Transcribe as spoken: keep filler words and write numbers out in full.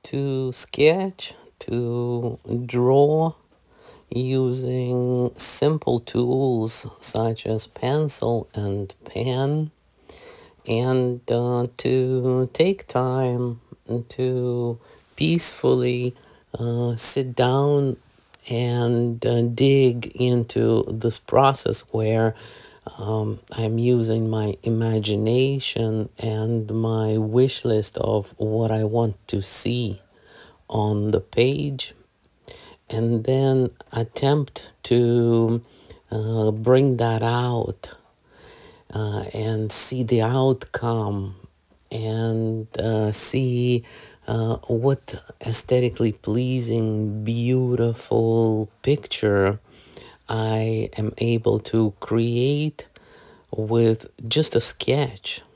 to sketch, to draw using simple tools such as pencil and pen, and uh, to take time to peacefully uh, sit down and uh, dig into this process where um, I'm using my imagination and my wish list of what I want to see on the page, and then attempt to uh, bring that out uh, and see the outcome, and uh, see uh, what aesthetically pleasing, beautiful picture I am able to create with just a sketch.